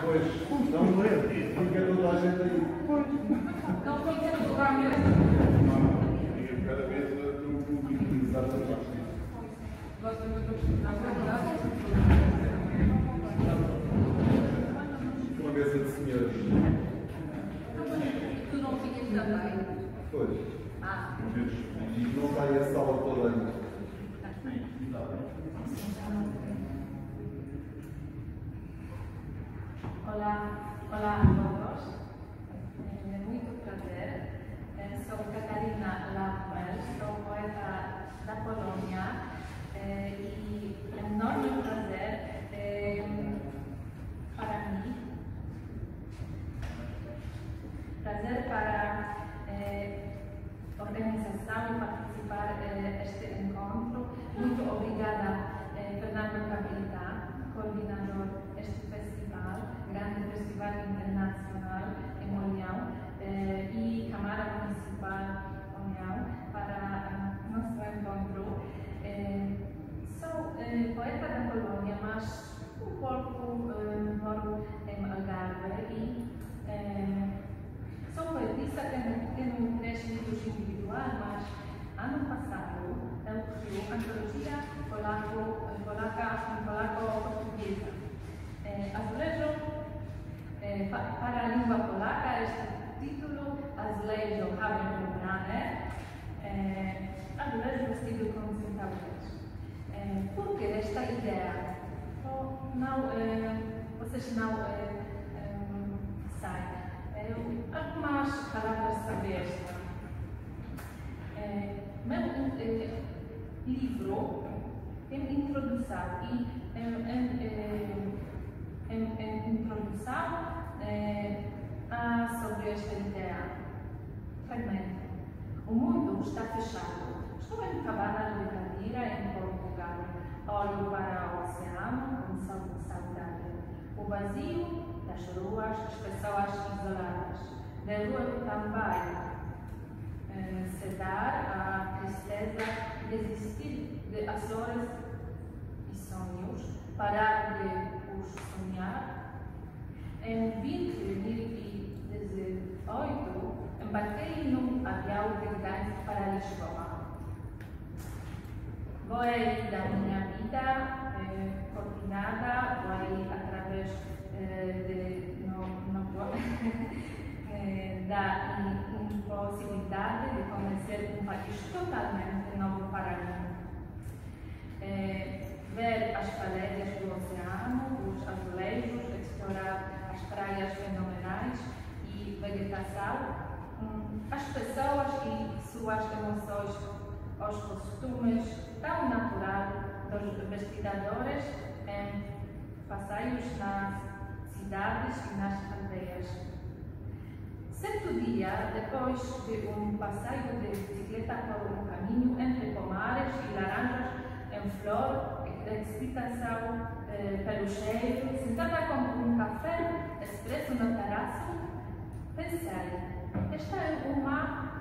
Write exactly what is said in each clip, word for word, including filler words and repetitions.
Pois, não me lembro. Fica toda a gente aí. Pois. Não fica no lugar mesmo. E cada vez estou utilizar a parte. Gosto muito de na verdade. Uma mesa de senhores. Tu não ficas também? Pois. Ah. E não sai a sala toda ainda. Olá, olá a todos. É muito prazer. Sou Catarina Lampel, sou poeta da Polônia e é um enorme prazer para mim. Prazer para a organização e participar deste encontro. Muito obrigada, Fernando Cabrita, coordenador deste festival, grande festival internacional em União, e Câmara Municipal União para nosso encontro. Sou poeta da Polônia, mas um pouco moro em Algarve e sou poetisa, tenho, tenho três livros individuais, mas ano passado eu criei a antologia polaco, polaca, polaco-portuguesa. Eh, Azulejo, eh, para a língua polaca, este título, Azulejo Haberbrane, eh, azulejo vestido com centauros. Eh, por que esta ideia? Oh, não, eh, vocês não eh, um, sabem. Algumas palavras sobre esta. É, meu é, livro tem introdução e em, em, em, em introdução é, há sobre esta ideia. Fragmento. O mundo está fechado. Estou em cabana de Madeira, em Portugal. Olho para o oceano com saudade. O vazio das ruas, as pessoas isoladas. Da rua também eh, se dar a tristeza de desistir de ações e sonhos, parar de os sonhar. Em vinte mil e dezoito, embarquei num avião de Gdańsk para Lisboa. Voei da minha vida eh, coordenada, voei através eh, de no, no, eh, da impossibilidade de conhecer um país totalmente novo para mim. Eh, ver as paredes do oceano, os azulejos, explorar as praias fenomenais e vegetação, hum, as pessoas e suas emoções, os costumes tão naturais dos vestidadores em passeios nas cidades e nas aldeias. Certo dia, depois de um passeio de bicicleta por um caminho entre pomares e laranjas em flor, excitação eh, pelo cheiro, sentada com um café expresso no terraço, pensei, esta é uma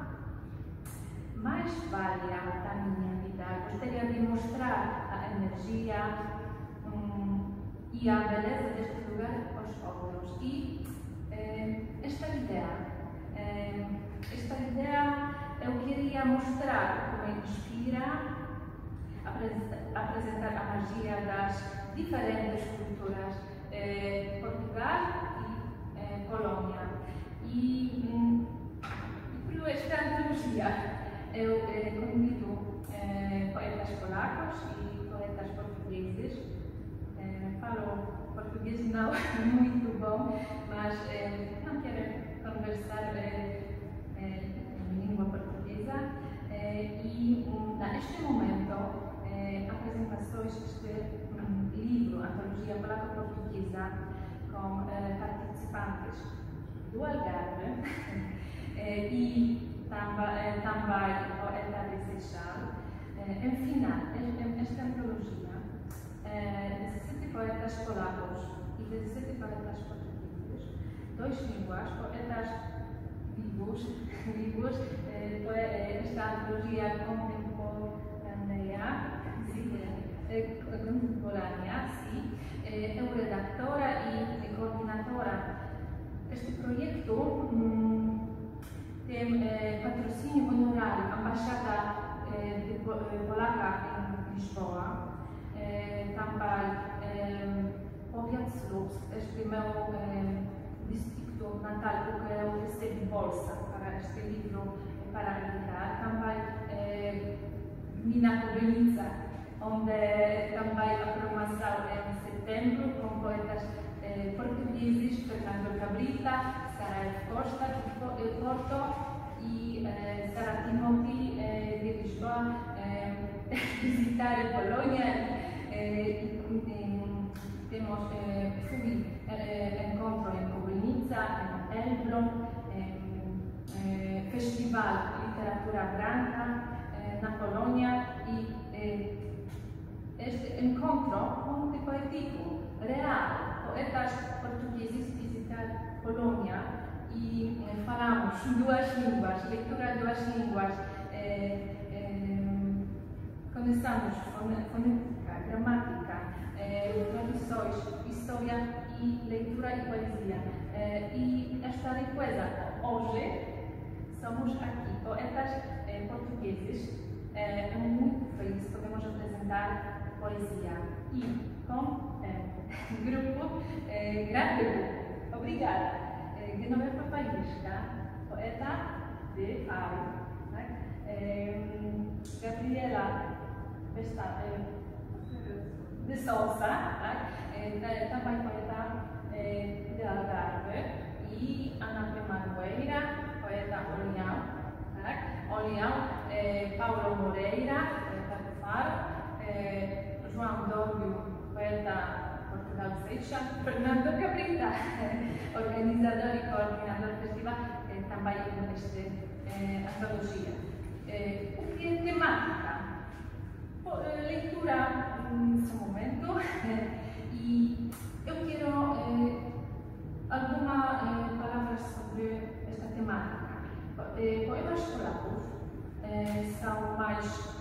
mais-valia da minha vida. Gostaria de mostrar a energia hum, e a beleza deste lugar aos outros. E eh, esta ideia, eh, esta ideia eu queria mostrar como inspira, apresentar a magia das diferentes culturas, eh, Portugal e eh, Polônia. E hum, por esta antologia eu eh, convido eh, poetas polacos e poetas portugueses. Eh, falo português não muito bom, mas eh, não quero conversar eh, eh, em língua portuguesa. Eh, e um, neste momento, eh, apresentações deste um, livro, Antologia Polaco-Portuguesa, com eh, participantes do Algarve eh, e também, também poeta de Seixal. Eh, em final, esta antologia, eh, dezessete poetas polacos e dezessete poetas portugueses, dois línguas, poetas vivos, vivos eh, esta antologia contemporânea, eh, contemporânea, sim, eh, eu redaktora i koordynatora Polaka em Lisboa. Também powiat Słupsk, este meu distrito natal, porque eu recebi bolsa para este livro para editar. Também Gmina Kobylica, onde também a programação é em setembro, com poetas portugueses, Fernando Cabrita, Sara Costa, de Porto, e Sara Timothy, de Lisboa, visitar Polônia. E temos fui encontro em Kobylica, em Elbląg, Festival Literatura Branca na Polônia, e este encontro muito poético, real, poetas portugueses visitar Polônia e falamos duas línguas, leitura de duas línguas, eh, eh, começamos fonética, gramática, eh, traduções, história e leitura e poesia. Eh, e esta riqueza, hoje, somos aqui, poetas eh, portugueses, eh, muito felizes, podemos apresentar poesia e com eh, grupo, eh, grande grupo. Obrigada. Eh, Genoveva Faísca, poeta de Faro. Né? Eh, Gabriela Vesta, eh, de Sousa, né? eh, também poeta eh, de Algarve, e Ana Manueira, poeta Oleão. Né? Oleão, eh, Paulo Moreira, poeta de Faro. Eh, João Dório, poeta Portugal Fecha, Fernando Cabrita, organizador e coordenador do festival, eh, também nesta eh, antologia. Eh, o que é temática? Pô, leitura nesse momento, e eu quero eh, algumas eh, palavras sobre esta temática. Eh, poemas polacos eh, são mais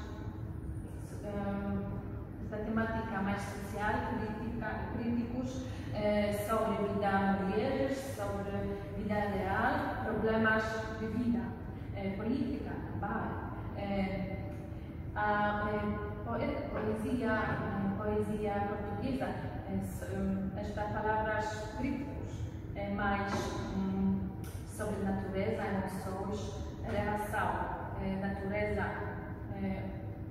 esta temática mais social, política, críticos eh, sobre vida mulheres, sobre vida real, problemas de vida, eh, política também. Eh, a eh, poesia, poesia portuguesa, eh, estas palavras críticos, eh, mais hum, sobre natureza, emoções, relação, eh, natureza, eh,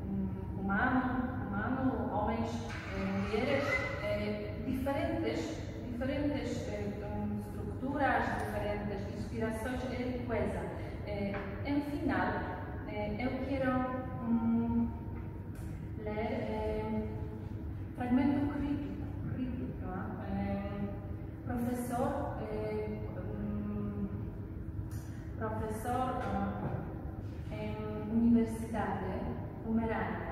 humano, humano, homens, eh, mulheres, eh, diferentes, diferentes eh, estruturas, diferentes inspirações e riqueza. Eh, em final, eh, eu quero um, ler eh, fragmento crítico, crítico eh, professor, eh, um, professor uh, em universidade Pomerania,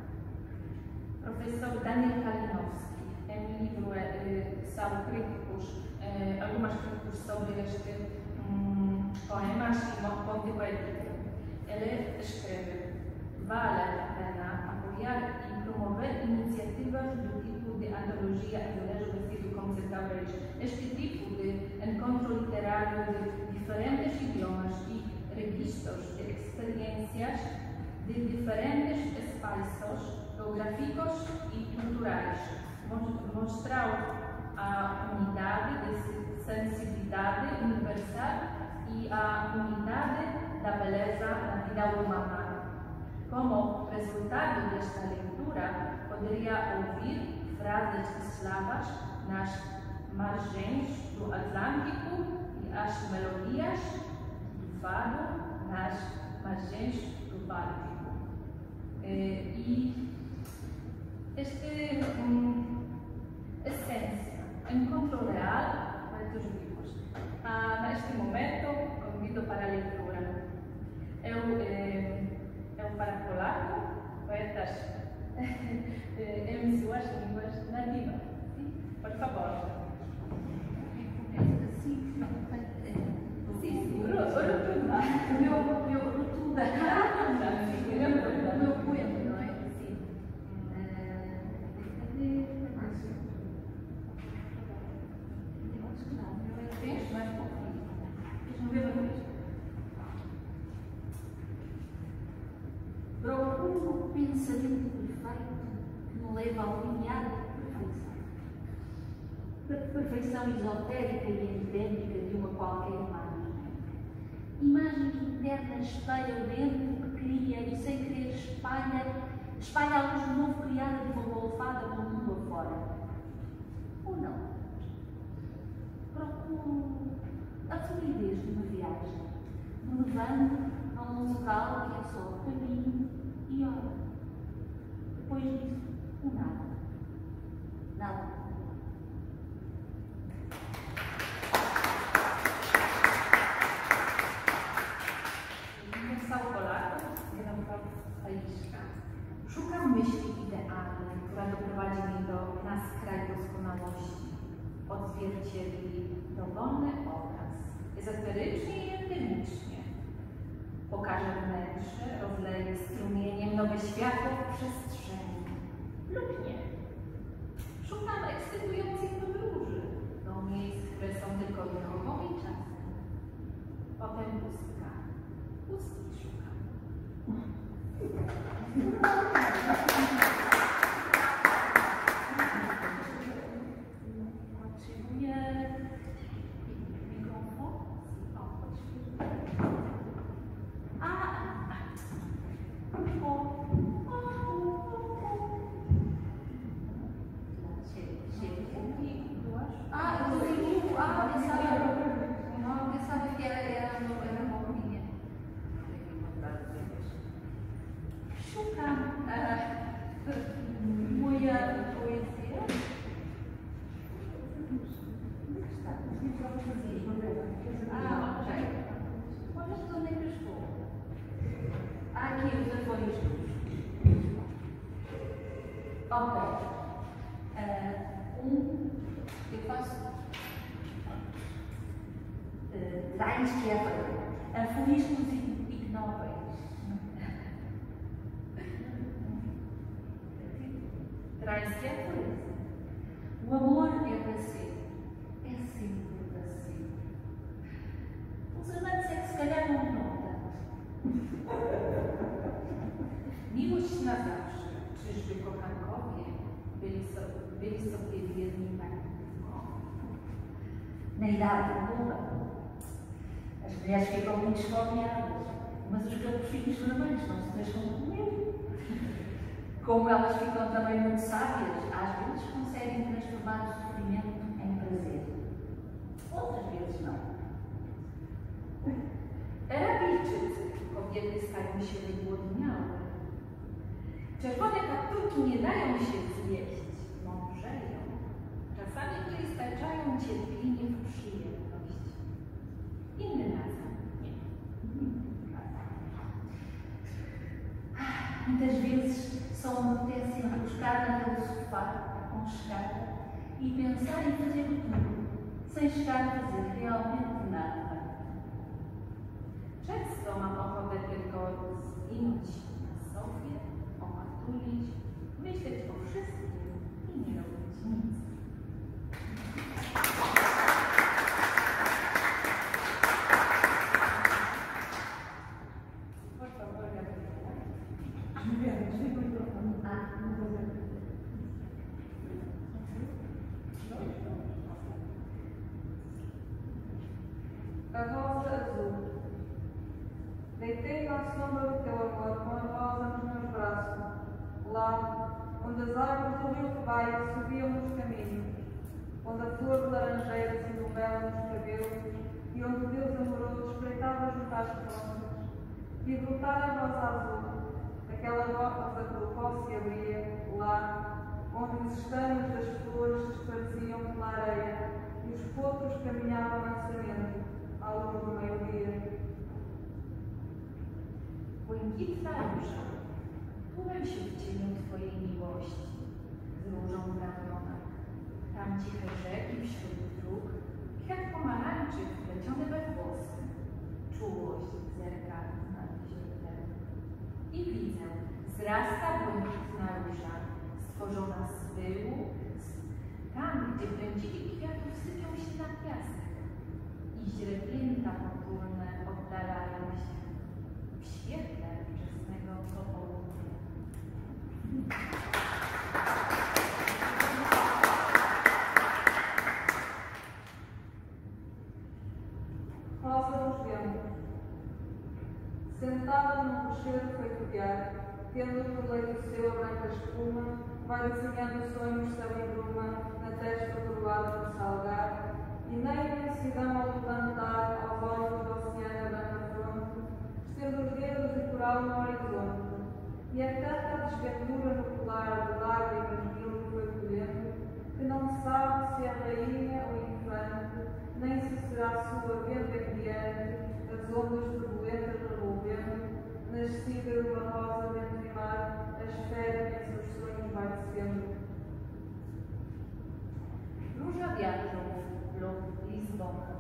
professor Daniel Kalinowski. Em livro eh, são críticos, eh, algumas críticos sobre este um, poemas e ponte poético. Ele escreve: vale a pena apoiar e promover iniciativas do tipo de antologia Azulejo Vestido como Centauros. Este tipo de encontro literário de diferentes idiomas e registros de experiências de diferentes espaços geográficos e culturais, mostrou a unidade de sensibilidade universal e a unidade da beleza na vida humana. Como resultado desta leitura, poderia ouvir frases eslavas nas margens do Atlântico e as melodias do fado nas margens do Báltico. Eh, e este um, essência, encontro real entre os vivos. Ah, neste momento, convido para a leitura. Eu, eh, eu para polaco, poetas em suas línguas nativas. Por favor. Sim, sim, rotunda. Meu, meu rotunda. Rotunda. Meu poema, não é? Sim. Tens mais pouquinho. Deixa-me ver uma vez. Procuro pensar pensamento perfeito que me leva ao limiar da perfeição. Perfeição esotérica e endémica de uma qualquer imagem. Imagem que interna espelha o dentro que cria e sem querer espalha, espalha a luz de novo criada de uma golfada pelo mundo afora. Ou não? Procuro a fluidez de uma viagem, me levando a um local que é só caminho e hora. Depois disso, o nada. Nada. Szukam myśli idealnej, która doprowadzi mnie do na skraj doskonałości. Odzwierciedli dowolny obraz, ezoterycznie i endemicznie. Pokaże wnętrze, rozleje strumieniem nowe światło w przestrzeni. Lub nie. Szukam ekscytujących podróży do miejsc, które są tylko drogą i czasem. Potem pustka. Pustki szukam. Potrzebuję mikrofon. O, potrzebuję. A, o, o, o, o. Ah, eu sei. Ah, pensava, não, eu pensava que era, era, era uma roupinha. Szukam e, moja poezja. Ah, ok. Onde estou nem pescou? Ah, aqui os telefones. Ok. Uh, um, eu faço. Uh, Reinsquerda. Aforismos ignóbeis. Traz-se a coisa. O amor é para si. É sempre para si. Os amantes é que se calhar não notam. Miłość na zawsze. Czyżby kochankowie byli, so, byli sobie wierni tak długo? Na idade adulta, as mulheres ficam muito esfomeadas, mas os capuchinhos vermelhos não se deixam comer. Como elas ficam também muito sábias, às vezes conseguem transformar o sofrimento em prazer. Outras vezes não. Arabijczycy, kobiety stają się wygłodniałe. Czerwone kapturki nie dają się zjeść, mądrzeją. Czasami wystarczają cierpienie w przyjemność. Innym razem nie. Muitas vezes só me apetece buscar naquele sofá aconchegado e pensar em fazer tudo, sem chegar a fazer realmente nada. Często mam ochotę tylko zginąć na sobie, opatulić, myśleć o wszystkim i nie robić nic. Por favor, Gabriela. A rosa azul. Deitei-me à sombra do teu amor com a rosa nos meus braços, lá onde as árvores do rio Vai subiam nos caminhos, onde a flor de laranjeira se envolvela nos cabelos e onde o Deus amoroso espreitava junto às fronteiras, e brotar a rosa azul, aquela rosa que do pó se abria, lá onde os estames das flores se esparziam pela areia e os potros caminhavam mansamente à luz do meio-dia. Błękitna róża, chowam się w cieniu Twojej miłości, z różą w ramionach. Tam ciche rzeki wśród dróg, kwiat pomarańczy wpleciony we włosy, czułość zerka nad źródłem. I widzę, wzrasta błękitna róża, stworzona z pyłu, tam, gdzie pędziki kwiatów sypią się na piasek i źrebięta potulne oddalają się w świetle wczesnego popołudnia. rosa dos ventos. Sentada num rochedo feito de ar, tendo por leito seu a branca espuma, vai desenhando sonhos céu e bruma na testa coroada por salgar, e na imensidão ao levantar aos olhos do oceano a branca fronte, estende os dedos e coral no horizonte, e é tanta a desventura no colar de lágrimas mil que foi colhendo, que não sabe se é rainha ou infante, nem se será sua venda em diante, as ondas turbulentas revolvendo, nascida de uma rosa dentro de mar, a esfera que em seus sonhos vai descendo. Róża wiatru lub Lizbona.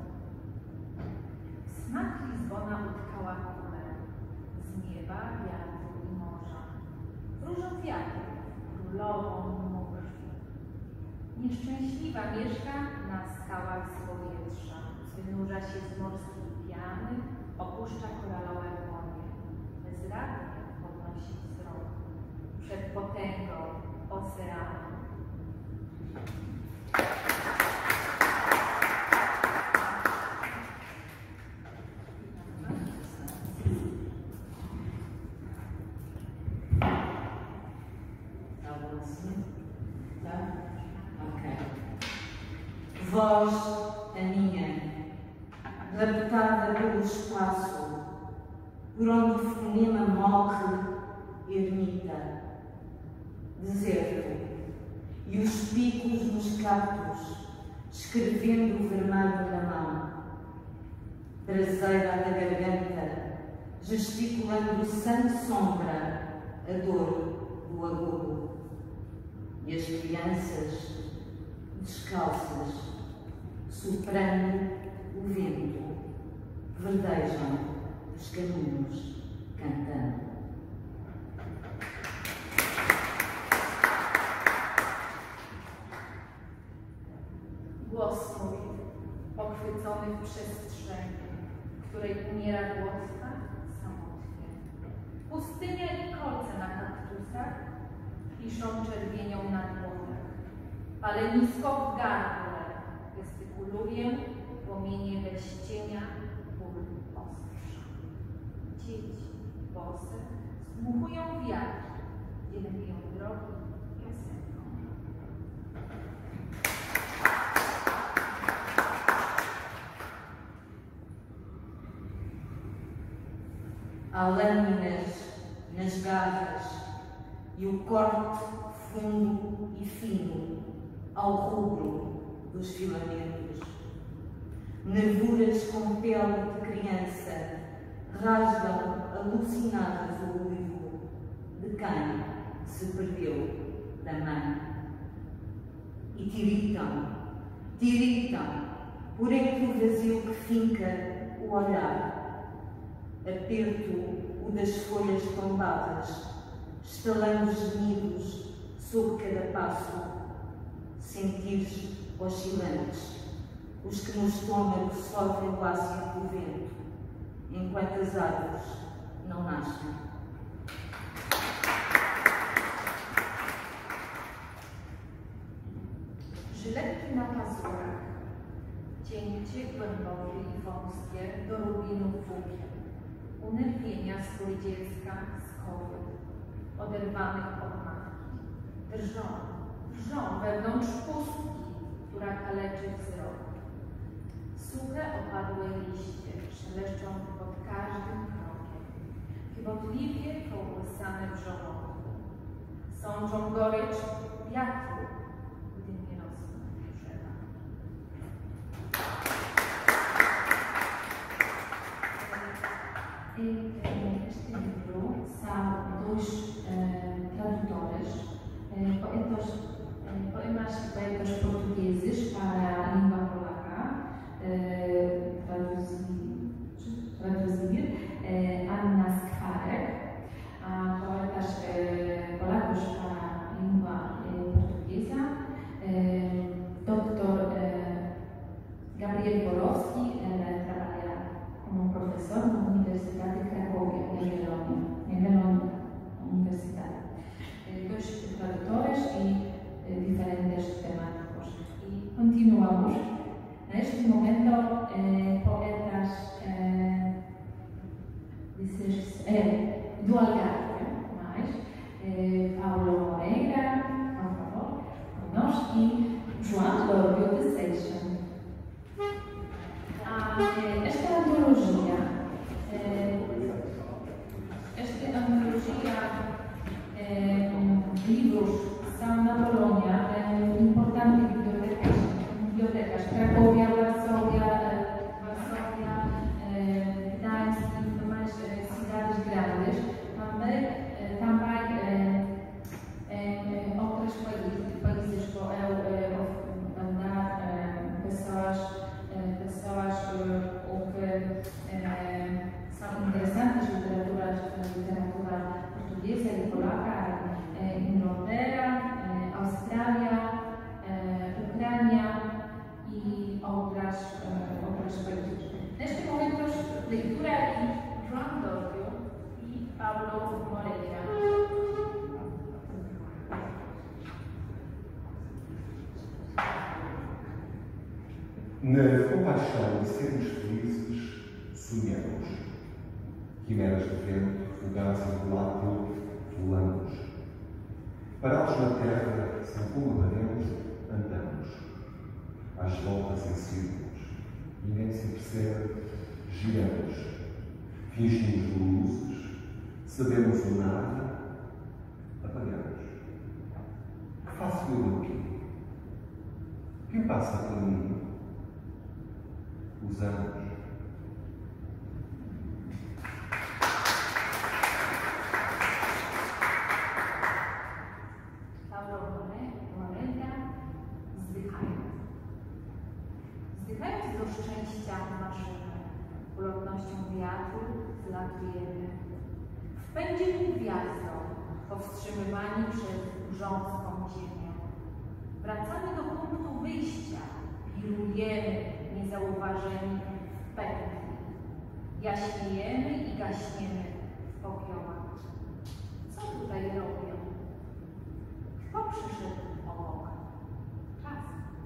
Smak Lizbona utkała kulę z nieba, wiatru i morza. Różą wiatru, królową mórz. Nieszczęśliwa mieszka na skałach z powietrza, wynurza się z morskiej piany, opuszcza koralowe łonie. Bezradnie podnosi wzrok przed potęgą oceanu. Voz a minha, raptada pelo espaço, por onde o fonema morre, ermita, deserto, e os picos nos cactos, escrevendo o vermelho na mão, traseira da garganta, gesticulando sem sombra a dor do agudo, e as crianças, descalças, soprando o vento, verdejam os caminhos, cantando. Głos mój, pochwycony w przestrzeni, w której umiera głoska samotnie. Pustynia i kolce na kaktusach piszą czerwienią na dłoniach, ale nisko w gardle gestykuluję, płomienie bez cienia, ból ostrza. Dzieci bose zdmuchują wiatr, dzielbią drogi piosenką. Há lâminas nas garras e o corte fundo e fino ao rubro dos filamentos. Nervuras com pele de criança rasgam alucinadas o uivo de quem se perdeu da mãe. E tiritam, tiritam por entre o vazio que finca o olhar. Aperto o das folhas tombadas, estalando gemidos sob cada passo, sentires oscilantes, os que no estômago sofrem o ácido do vento, enquanto as árvores não nascem. Żyletki na pazurach, cięcie głębokie i wąskie do rubinów włókien. Unerwienia skóry dziecka z kobiet, oderwanych od matki. Drżą, drżą wewnątrz pustki, która kaleczy wzrok. Suche, opadłe liście szeleszczą pod każdym krokiem, chybotliwie kołysane w żołądku. Sączą gorycz wiatru, gdy nie rosną drzewa. Este livro são dois uh, tradutores, uh, poetas, uh, poemas e poetas portugueses para a língua polaca, uh, traduzir, traduzir uh, Anna Skwarek, a poetas uh, polacos para a língua uh, portuguesa, uh, doktor uh, Gabriel Borowski, uh, trabalha como professor na Universidade de Cracóvia, em Jagiellonia, em Jagiellonia Universidade. Dois tradutores e eh, diferentes temáticos. E continuamos. Neste momento, eh, poetas eh, eh, esta antologia, eh, esta antologia eh, livros são na Polônia, eh, importante bibliotecas, bibliotecas Cracóvia, Varsóvia, Varsóvia, eh, Gdańsk e demais eh, cidades grandes, também, eh, também eh, eh, outros países, países que eu andar eh, pessoas, eh, pessoas eh, o que eh, são interessantes, literatura, literatura portuguesa e polaca, eh, Inglaterra, eh, Austrália, eh, Ucrânia e outras, eh, outros países. Neste momento, leitura de João Dório e Pablo Moreira. Na compaixão de sermos felizes, sonhamos. Quimeras de vento, fugazes e volátil, voamos. Parados na terra, sem como paremos, andamos. Às voltas em círculos, e nem se percebe, giramos. Fingimos luzes, sabemos o nada, apagamos. Que faço eu aqui? Quem passa por mim? Os anos. Pablo Moreira, zdychają. Zdychając do szczęścia marzymy, ulotnością wiatru zlatujemy. W pędzie ku gwiazdom, powstrzymywani przez grząską ziemię. Wracamy do punktu wyjścia, wirujemy, niezauważeni w pętli. Jaśniejemy i gaśniemy w popiołach. Co tutaj robią? Kto przyszedł obok? Czas.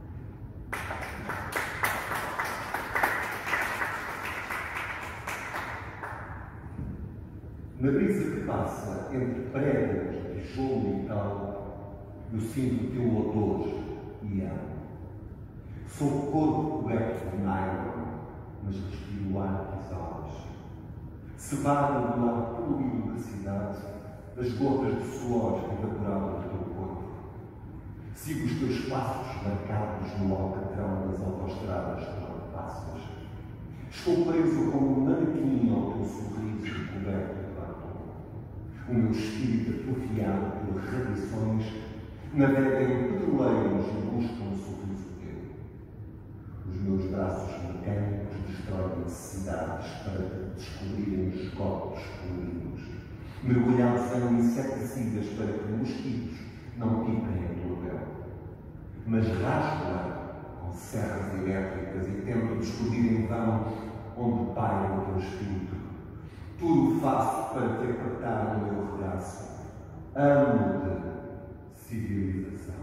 Na brisa que passa entre prédios, tijolo e tal, eu sinto o teu odor e amo. Sou o corpo coberto de nylon, mas respiro o ar que exalas. Cevado do ar poluído da cidade, as gotas de suor que evaporavam do teu corpo. Sigo os teus passos marcados no alcatrão das autoestradas por onde passas. Estou preso como um manequim ao teu sorriso coberto de batom. O meu espírito atrofiado por radiações navega em petroleiros e busca um sorriso teu. Os meus braços mecânicos destroem necessidades para te descobrirem os corpos coloridos, mergulhados em inseticidas para que mosquitos não picem a tua pele. Mas rasgo-a com serras elétricas e tento descobrir em vão onde paira o teu espírito. Tudo faço para te apertar no meu regaço. Amo-te, civilização.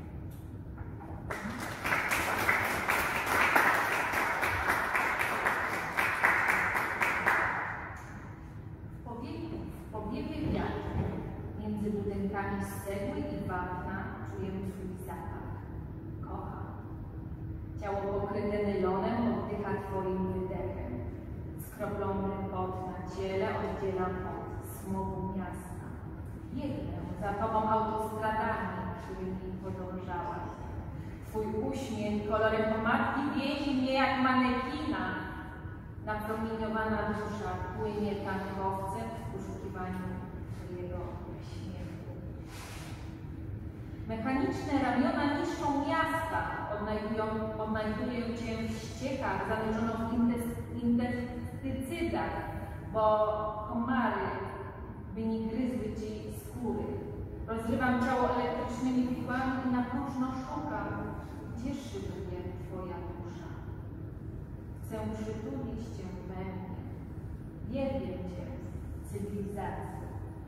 W powiewie wiatru między budynkami z cegły i wapna czujemy twój zapach. Kocham. Ciało pokryte nylonem oddycha twoim wydechem. Skroplony pot na ciele oddzielam od smogu miasta. Biegnę za tobą autostradami, którymi podążałaś. Twój uśmiech kolorem pomadki więzi mnie jak manekina. Napromieniowana dusza płynie tankowcem w poszukiwaniu twojego śmiechu. Mechaniczne ramiona niszczą miasta, odnajdują, odnajduję cię w ściekach, zanurzoną w insektycydach, bo komary by nie gryzły ci skóry. Rozrywam ciało elektrycznymi piłami i na próżno szukam, gdzie szybuje twoja dusza. Chcę przytulić cię we mnie, wierbię cię w cywilizację.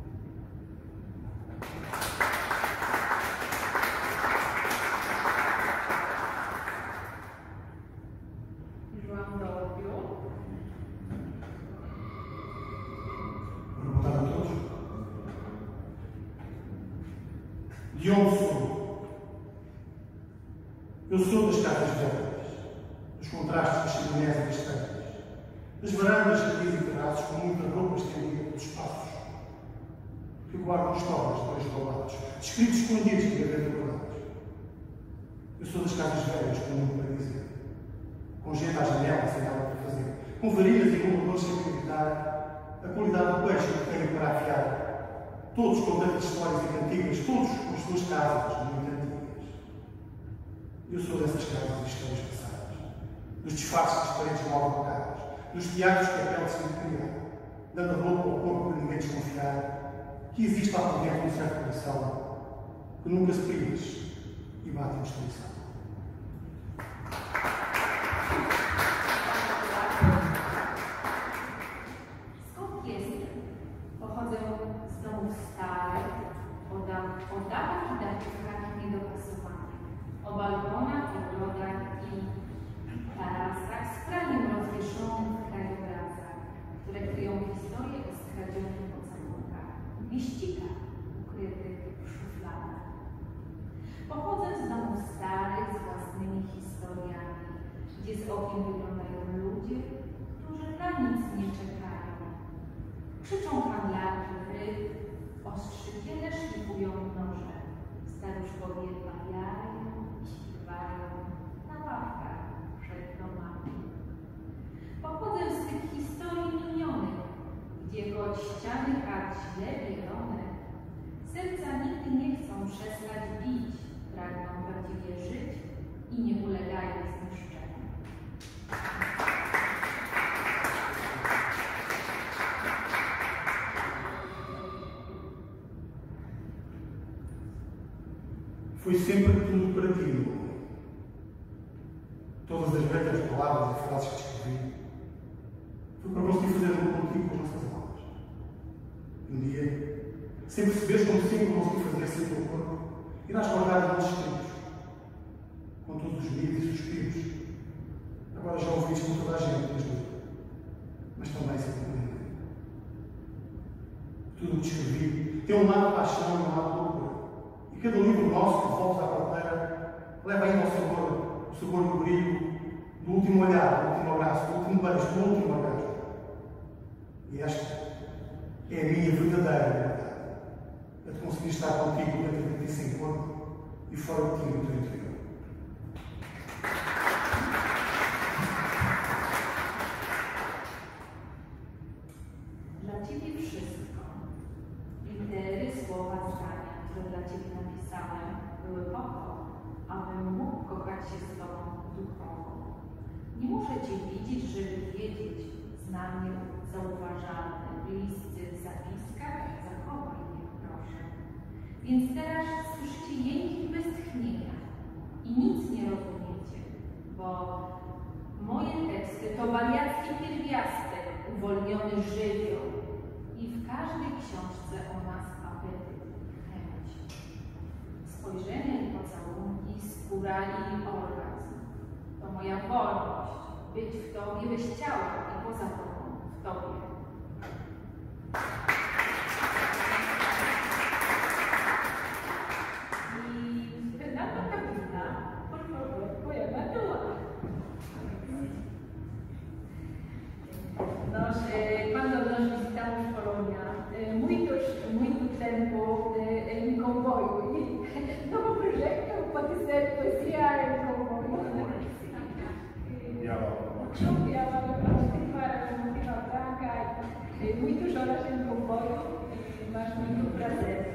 João Dório. Boa tarde a todos. De onde sou? Eu sou das casas velhas, dos contatos contrastes das chiminés e das tanques, das varandas, jardins e terraços com muitas roupas estendidas pelos espaços, que guardam histórias de dois roubados, de escritos escondidos que devem guardados. Eu sou das casas velhas com muito para dizer, com gente à janela sem nada para fazer, com varilhas e computadores sem acreditar a qualidade do peixe que tenho para afiar, todos com tantas histórias e cantigas, todos com as suas casas muito antigas. Eu sou dessas casas e histórias passadas, dos disfarces das paredes mal abocadas, dos teatros que a pele se criar, dando roupa ao corpo para ninguém desconfiar que existe lá por dentro um certo coração que nunca se prive e bate em destruição. Skąd jest? Pochodzę z domów starych, o dawnych i dachówkach niedopasowanych, o balkonach, ogrodach i tarasach z pragiem rozwieszonych w krajobrazach, które kryją historię o skradzionych pocałunkach, liścikach ukrytych w szufladach. Pochodzę z domów starych z własnymi historiami, gdzie z okiem wyglądają ludzie, którzy na nic nie czekają. Krzyczą handlarki ryb, ostrzykiele szlifują noże, staruszkowie bawiają i śpiewają na ławkach przed domami. Pochodzę z tych historii minionych, gdzie choć ściany chat źle bielone, serca nigdy nie chcą przestać bić, pragną prawdziwie żyć i nie ulegają zniszczeniu. Foi sempre tudo para ti, meu amor. Todas as belas palavras e frases que escrevi foi para conseguir fazer amor contigo com as nossas almas. Um dia, sem perceberes como sempre consegui fazer sem o teu corpo, irás guardar os nossos escritos, com todos os mitos e suspiros. Agora já ouvis com toda a gente, desde mas também sem compreender. Tudo o que escrevi tem um lado de paixão e um lado de loucura. E cada livro nosso que volta à prateleira leva ainda o sabor, o sabor do brilho, do último olhar, do último abraço, do último beijo, do último orgasmo. E esta é a minha verdadeira verdade. A de conseguir estar contigo dentro de ti sem corpo e fora de ti no teu interior. Dla Ciebie wszystko. Litery, słowa, zdania, które dla Ciebie napisałem, były po to, abym mógł kochać się z Tobą duchowo. Nie muszę Cię widzieć, żeby wiedzieć, znam mnie zauważalne, bliscy w zapiskach, zachowaj mnie, proszę. Więc teraz słyszycie jęki westchnienia i nic nie rozumiecie, bo moje teksty to wariacki pierwiastek, uwolniony żywioł i w każdej książce o nas apetyt, chęć. Spojrzenia i pocałunki, skóra i orgazm. To moja wolność, być w Tobie bez ciała i poza Tobą, w Tobie. Y Fernando Capita, por favor, poema tua. Nós, eh, quando nós visitamos Polónia, eh, muitos, muito tempo eh, em comboio. E novo projeto pode ser poesia em comboio. Chopiava para escrever a motiva branca, e muitas horas em comboio, mas muito prazer.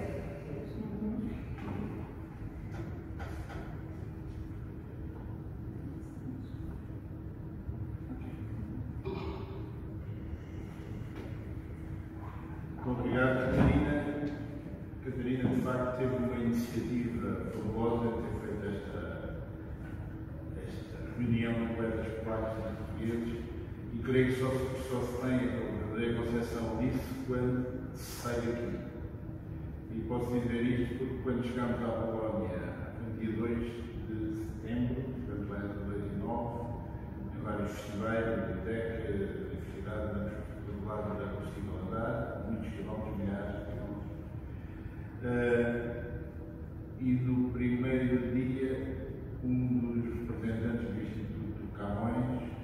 Obrigado, Catarina. Catarina, de facto, teve uma iniciativa fabulosa de ter feito esta, esta reunião de poetas polacos e portugueses e creio que só, só se tem a verdadeira concepção disso quando se sai daqui. E posso dizer isto porque quando chegámos à Polónia, no dia dois de setembro, portanto lá em dois mil e nove, em vários festivais, biblioteca, universidade, do lado da Agostinho Ladar, muitos quilómetros, milhares de quilómetros. Uh, e no primeiro dia, um dos representantes do Instituto Camões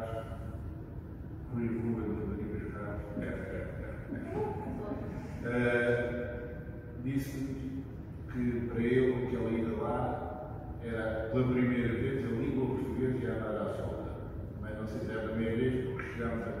Ferraz, Rui Rubens Rodrigues Ferraz, uh, disse-nos que para ele aquela ida lá era pela primeira vez a língua portuguesa ia andar à solta. Mas não sei se é a primeira vez porque chegámos a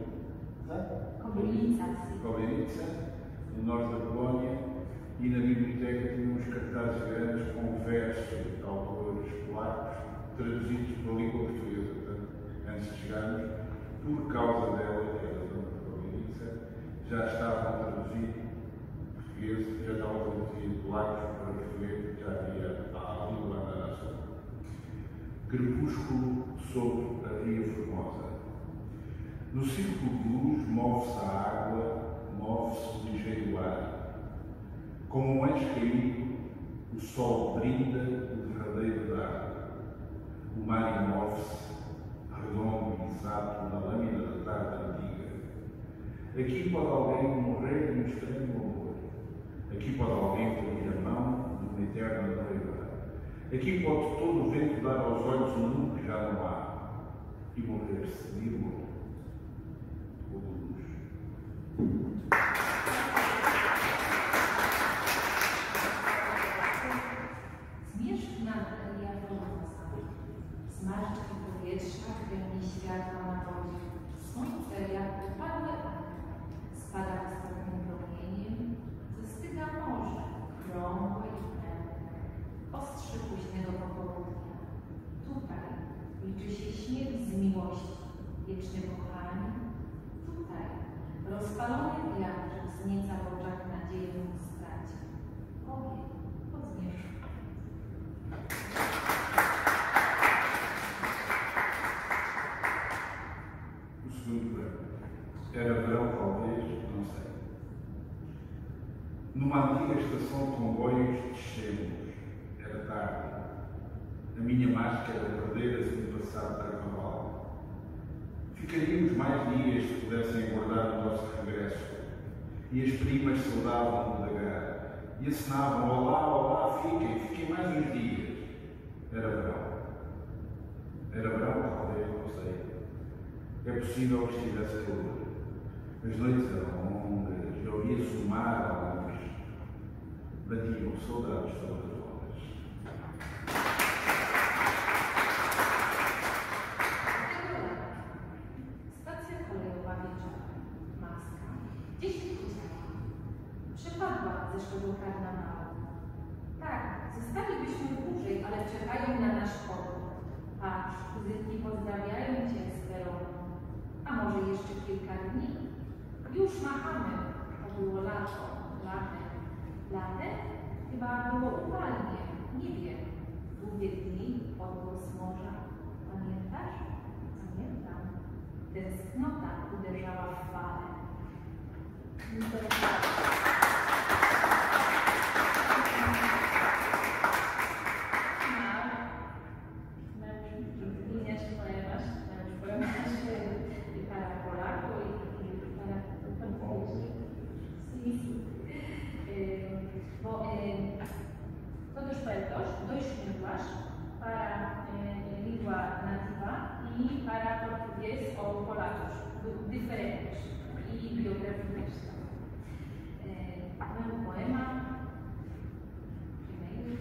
Kobylnica, no norte da Polónia, e na biblioteca tínhamos cartazes grandes com versos de autores polacos traduzidos para a língua portuguesa. Portanto, antes de chegarmos, por causa dela, que era a zona da Kobylnica, já estavam traduzidos portugueses, já estavam traduzidos polacos para português, já havia a língua andar à solta. Crepúsculo sobre a Ria Formosa. No círculo de luz move-se a água, move-se o ligeiro ar. Como um anjo caído, o sol brinda o derradeiro da água. O mar imove-se, redondo e exato na lâmina da tarde antiga. Aqui pode alguém morrer num estranho amor. Aqui pode alguém pedir a mão numa eterna noiva. Aqui pode todo o vento dar aos olhos um mundo que já não há e morrer-se de amor. Zmierzchna Ria Formosa, zmarszczki powietrza, kręgi światła na wodzie, słońce jak upadłe okno, spada ostatnim promieniem, zastyga morze, krągłe i pełne, ostrze późnego popołudnia. Tutaj liczy się śmierć z miłości, wieczne kochanie. Tutaj rozpalony wiatr wznieca w oczach nadzieję w stracie. Ogień po zmierzchu. O segundo verbo. Era verão, talvez, não sei. Numa antiga estação de comboios descemos. Era tarde. A minha máscara perdera-se no passado carnaval. Ficaríamos mais dias se pudessem guardar o nosso regresso. E as primas saudavam-no da gara. E acenavam: olá, olá, fiquem, fiquem mais uns dias. Era verão. Era verão, talvez, não sei. É possível que estivesse calor. As noites eram longas, eu ouvia-se o mar ao longe. Batiam saudades sobre as ondas. Stacja kolejowa wieczorem. Maska. Gdzieś się działa. Przepadła zeszłego karnawału. Tak, zostalibyśmy dłużej, ale czekają na nasz powrót. Patrz, kuzynki pozdrawiają cię z peronu. A może jeszcze kilka dni? Już machamy. To było lato, latem. Latem? Chyba było upalnie. Nie wiem. Długie dni, odgłos morza. Pamiętasz? Pamiętam. Tęsknota uderzała w falę. Również ponieważ para polaco y para eh, bo, eh, todos poetos, dois línguas, para eh, língua nativa e para português ou polacos, diferentes e biográficos. Eh, um poema, primeiro.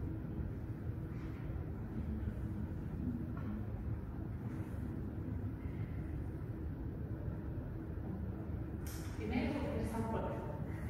Primeiro, versão polska.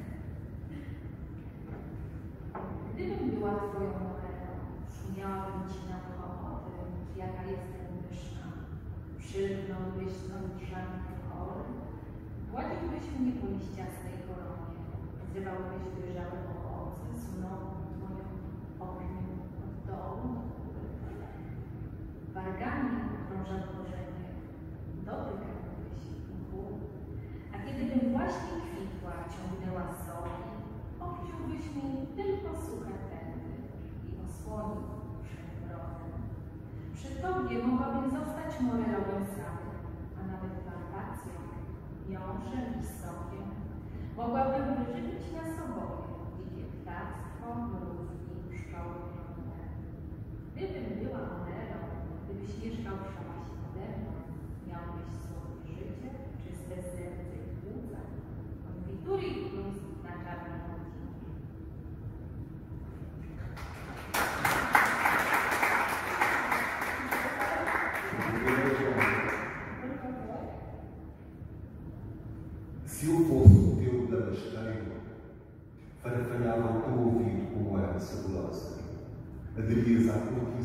Gdybym była twoją moreną, szumiałabym ci nad ochotę, jaka jestem pyszna. Przylgnąłbyś do drzemki chory, gładziłbyś mnie po liściastej koronie, zrywałbyś dojrzałe owoce, sunąłbym twoją ogniu od dołu do góry. Wargami okrążał korzenie, dotykałbyś mchu. A kiedybym właśnie kwitła, ciągnęła soki, obciąłbyś mi tylko suche tędy i osłonił przed mrozem. Przy tobie mogłabym zostać morelową sady, a nawet plantacją, jążem i sokiem. Mogłabym wyżywić nas oboje, dzikie ptactwo, mrówki, pszczoły piąte. Gdybym była morelą, gdybyś mieszkał w szałasie nade mną,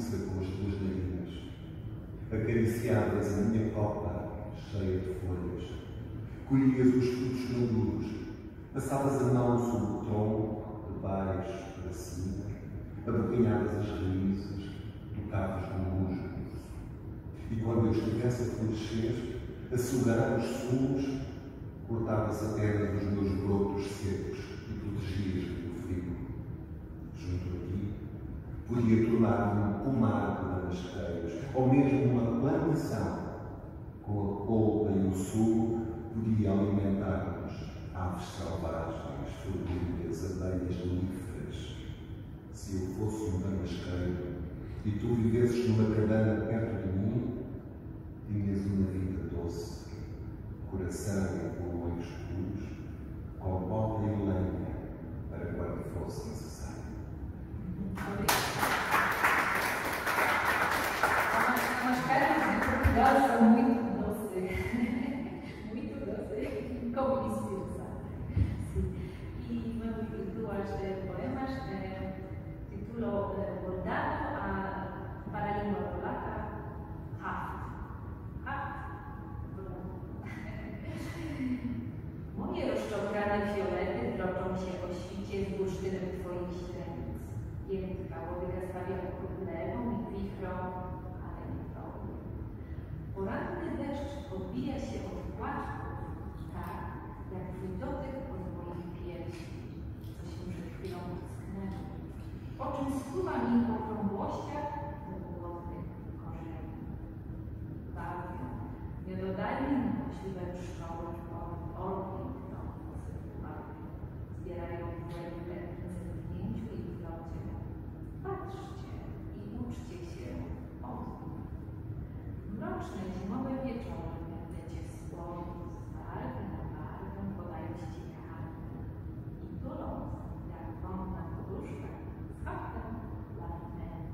Suíça com as tuas narinas. Acariciavas a minha copa cheia de folhas. Colhias os frutos maduros. Passavas a mão sobre o tronco, de baixo para cima. Abocanhavas as raízes. Tocavas no musgo. E quando eu estivesse a florescer, a sugar os sumos, cortavas a terra dos meus brotos secos e protegias-me do frio. Junto a ti, podia tornar-me um pomar de damasqueiros, ou mesmo uma plantação. Com a polpa e o sumo, podia alimentar-nos aves selvagens, formigas, abelhas melíferas. Se eu fosse um damasqueiro e tu vivesses numa cabana perto de mim, tinhas uma vida doce, coração e pulmões puros, com bota e lenha para quando fosse necessário. As caras de Portugal são muito doces, muito doces, como inspiração. E vamos ver duas poemas, eh, título eh, bordado a, para a língua polaca, Haft. Moje rozczochrane fiolety droczą się o świcie z bursztynem twoich źrenic. Jędrka łodyga stawia lewą i wichrą, ale nie tobie. Poranny deszcz odbija się od płaczków, tak jak twój dotyk od moich piersi, co się przed chwilą ocknęło. Po czym spływa mi w okrągłościach do głodnych korzeni. Bawią, nie dodajmy mi możliwe pszczoły w orki, to posypywały. Zbierają głębę w zerknięciu i w locie. Patrzcie i uczcie się od nich. Mroczne zimowe wieczory będziecie słonić z barwy na barwę, podając ci kartę i tuląc, jak wątna poduszka, z haftem dla męża.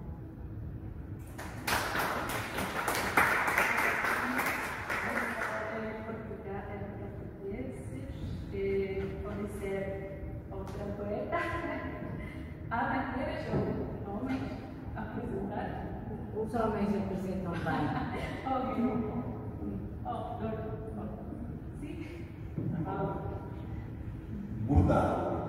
Pode ser outra poeta. Ana, queres ou homens apresentar? Os homens apresentam bem. Óbvio. Oh, sim. Bordado.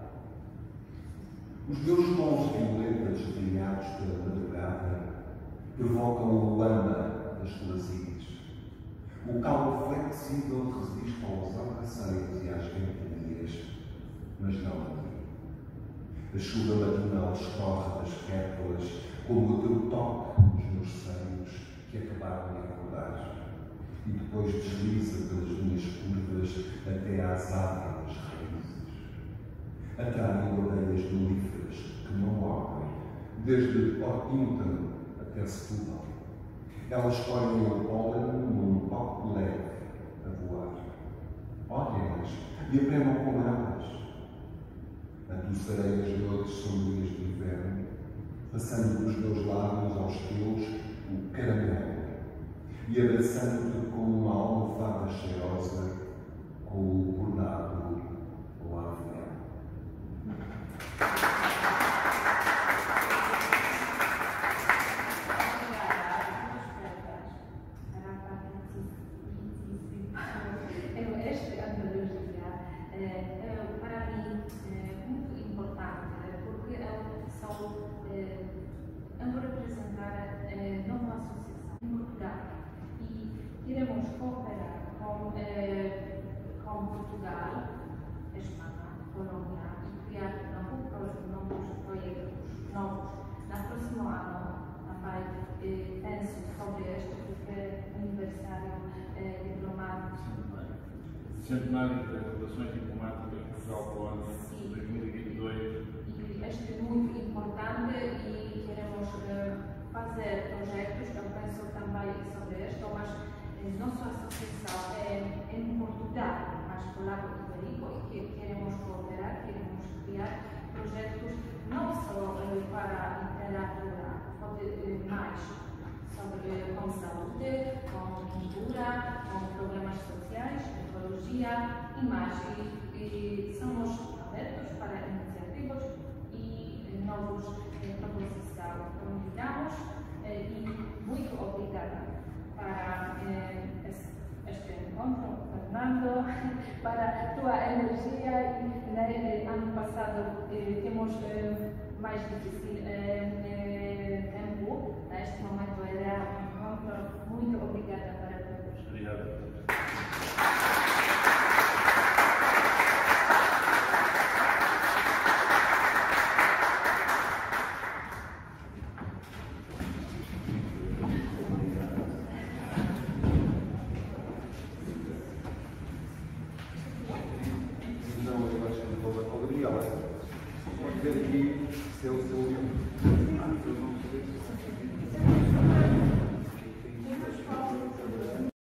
Os meus tons violetas brilhados pela madrugada provocam o âmbar das tuas ilhas. O calmo flexível resiste aos alcaceiros e às ventanias, mas não a ti. A chuva matinal escorre das pétalas como o teu toque nos meus seios que acabaram de acordar e depois desliza pelas minhas curvas até às árvores raízes. Atrai-me odeias melíferas que não morrem, desde Orpington até Setúbal. Elas colhem o pólen num copo leve a voar. Olhem-nas e aprendam com elas. Adoçarei as noites sombrias do inverno, passando dos meus lábios aos teus o caramelo e abraçando-te com uma almofada cheirosa, com o bordado ou a avenel. Eu vou representar eh, numa associação em Portugal e iremos cooperar com, eh, com Portugal, Espanha, Polónia e criar novos projetos novos. Na próximo ano também eh, penso sobre este, porque é o aniversário eh, diplomático. Centenário das Relações Diplomáticas Portugal-Polónia, dois mil e vinte e dois. E este é muito importante e queremos uh, fazer projetos, eu penso também sobre isto, mas a nossa associação é em Portugal, mas Polaco Ibérico, e que queremos cooperar, queremos criar projetos não só uh, para literatura, uh, mas sobre, com saúde, com cultura, com problemas sociais, ecologia e mais. E, e somos abertos para iniciativas e novos eh, proposição especial convidamos e muito obrigada para este encontro, Fernando, para a tua energia e no ano passado temos mais difícil tempo, neste momento era um encontro. Muito obrigada para todos. Obrigado. Pode ver aqui se é o seu. Ah, eu não sei.